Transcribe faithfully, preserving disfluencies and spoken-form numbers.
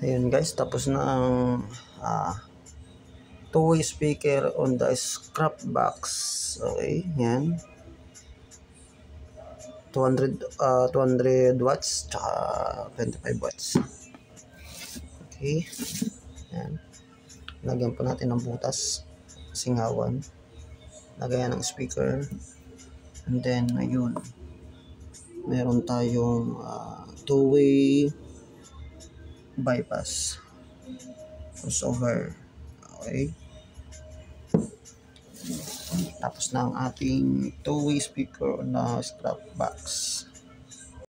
Ayun guys, tapos na ang uh, two-way speaker on the scrap box. Okay, yan. two hundred, uh, two hundred watts tsaka twenty-five watts. Okay, yan. Lagyan po natin ng butas, singawan. Lagayan ng speaker. And then, ayun. Meron tayong uh, two-way bypass. Crossover. Okay. Tapos na ang ating two-way speaker na scrap box.